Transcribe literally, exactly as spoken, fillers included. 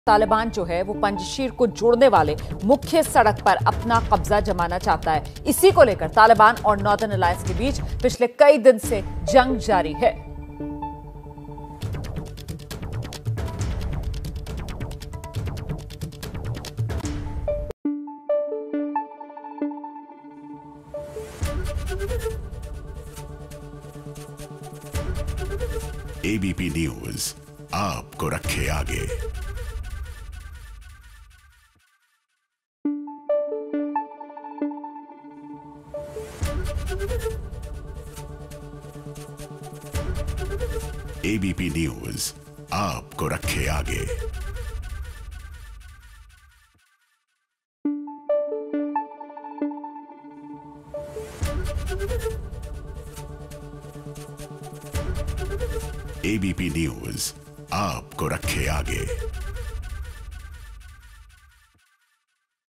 तालिबान जो है वो पंजशीर को जोड़ने वाले मुख्य सड़क पर अपना कब्जा जमाना चाहता है। इसी को लेकर तालिबान और नॉर्दर्न अलायंस के बीच पिछले कई दिन से जंग जारी है। एबीपी न्यूज आपको रखे आगे। एबीपी न्यूज आपको रखे आगे। एबीपी न्यूज आपको रखे आगे।